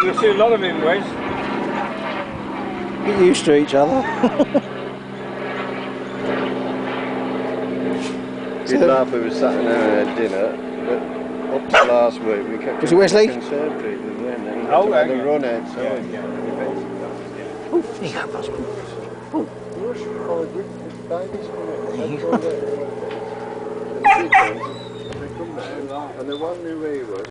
You'll see a lot of him, Wes. Get used to each other. You'd laugh if we were sat in there at dinner, but up to last week we kept Was it Wesley? concerned people when and Oh, had to yeah. run outside. Yeah. Oh, there you go, Russell. Oh. Rush, babies There you come out, and the one who he was